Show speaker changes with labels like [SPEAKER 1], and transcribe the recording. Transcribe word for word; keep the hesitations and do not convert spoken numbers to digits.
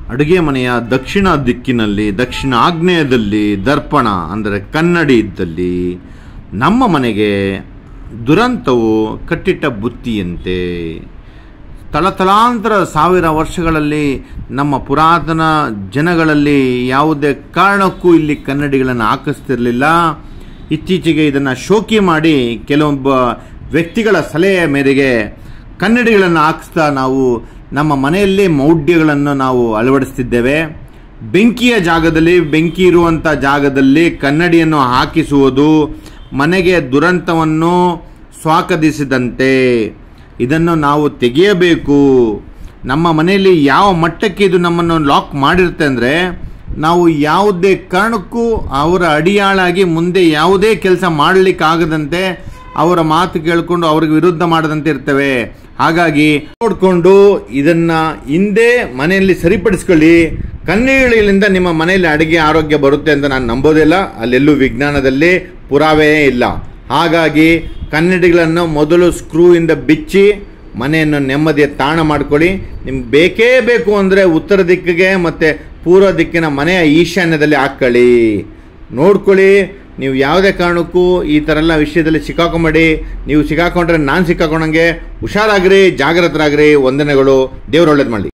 [SPEAKER 1] ಅಡುಗೆ ಮನೆಯ ದಕ್ಷಿಣ ದಿಕ್ಕಿನಲ್ಲಿ ದಕ್ಷಿಣ ಆಗ್ನೇಯದಲ್ಲಿ ದರ್ಪಣ ಅಂದರೆ ಕನ್ನಡಿ ಇದ್ದಲ್ಲಿ ನಮ್ಮ ಮನೆಗೆ ದುರಂತವು ಕಟ್ಟಿಟ್ಟ ಬುತ್ತಿಯಂತೆ. ತಲತಲಾಂತರ ಸಾವಿರ ವರ್ಷಗಳಲ್ಲಿ ನಮ್ಮ ಪುರಾತನ ಜನಗಳಲ್ಲಿ ಯಾವುದೇ ಕಾರಣಕ್ಕೂ ಇಲ್ಲಿ ಕನ್ನಡಿಗಳನ್ನು ಹಾಕಿಸ್ತಿರಲಿಲ್ಲ. ಇತ್ತೀಚೆಗೆ ಇದನ್ನು ಶೋಕಿ ಮಾಡಿ ಕೆಲವೊಬ್ಬ ವ್ಯಕ್ತಿಗಳ ಸಲಹೆಯ ಮೇರೆಗೆ ಕನ್ನಡಿಗಳನ್ನು ಹಾಕಿಸ್ತಾ ನಾವು ನಮ್ಮ ಮನೆಯಲ್ಲೇ ಮೌಢ್ಯಗಳನ್ನು ನಾವು ಅಳವಡಿಸ್ತಿದ್ದೇವೆ. ಬೆಂಕಿಯ ಜಾಗದಲ್ಲಿ, ಬೆಂಕಿ ಇರುವಂಥ ಜಾಗದಲ್ಲಿ ಕನ್ನಡಿಯನ್ನು ಹಾಕಿಸುವುದು ಮನೆಗೆ ದುರಂತವನ್ನು ಸ್ವಾಗತಿಸಿದಂತೆ. ಇದನ್ನು ನಾವು ತೆಗೆಯಬೇಕು. ನಮ್ಮ ಮನೆಯಲ್ಲಿ ಯಾವ ಮಟ್ಟಕ್ಕೆ ಇದು ನಮ್ಮನ್ನು ಲಾಕ್ ಮಾಡಿರುತ್ತೆ ಅಂದರೆ, ನಾವು ಯಾವುದೇ ಕಾರಣಕ್ಕೂ ಅವರ ಅಡಿಯಾಳಾಗಿ ಮುಂದೆ ಯಾವುದೇ ಕೆಲಸ ಮಾಡಲಿಕ್ಕಾಗದಂತೆ, ಅವರ ಮಾತು ಕೇಳಿಕೊಂಡು ಅವ್ರಿಗೆ ವಿರುದ್ಧ ಮಾಡದಂತೆ ಇರ್ತೇವೆ. ಹಾಗಾಗಿ ನೋಡಿಕೊಂಡು ಇದನ್ನು ಹಿಂದೆ ಮನೆಯಲ್ಲಿ ಸರಿಪಡಿಸ್ಕೊಳ್ಳಿ. ಕನ್ನಡಿಗಳಿಂದ ನಿಮ್ಮ ಮನೆಯಲ್ಲಿ ಅಡುಗೆ ಆರೋಗ್ಯ ಬರುತ್ತೆ ಅಂತ ನಾನು ನಂಬೋದಿಲ್ಲ. ಅಲ್ಲೆಲ್ಲೂ ವಿಜ್ಞಾನದಲ್ಲಿ ಪುರಾವೆಯೇ ಇಲ್ಲ. ಹಾಗಾಗಿ ಕನ್ನಡಿಗಳನ್ನು ಮೊದಲು ಸ್ಕ್ರೂಯಿಂದ ಬಿಚ್ಚಿ ಮನೆಯನ್ನು ನೆಮ್ಮದಿಯ ತಾಣ ಮಾಡ್ಕೊಳ್ಳಿ. ನಿಮ್ಗೆ ಬೇಕೇ ಬೇಕು ಅಂದರೆ ಉತ್ತರ ದಿಕ್ಕಿಗೆ ಮತ್ತು ಪೂರ್ವ ದಿಕ್ಕಿನ ಮನೆಯ ಈಶಾನ್ಯದಲ್ಲಿ ಹಾಕ್ಕೊಳ್ಳಿ. ನೋಡ್ಕೊಳ್ಳಿ. ನೀವು ಯಾವುದೇ ಕಾರಣಕ್ಕೂ ಈ ಥರ ಎಲ್ಲ ವಿಷಯದಲ್ಲಿ ಸಿಕ್ಕಾಕೊಂಬೇಡಿ. ನೀವು ಸಿಕ್ಕಾಕೊಂಡ್ರೆ ನಾನು ಸಿಕ್ಕಾಕೊಂಡಂಗೆ ಹುಷಾರಾಗ್ರಿ, ಜಾಗೃತರಾಗ್ರಿ. ವಂದನೆಗಳು. ದೇವ್ರು ಒಳ್ಳೇದು ಮಾಡಲಿ.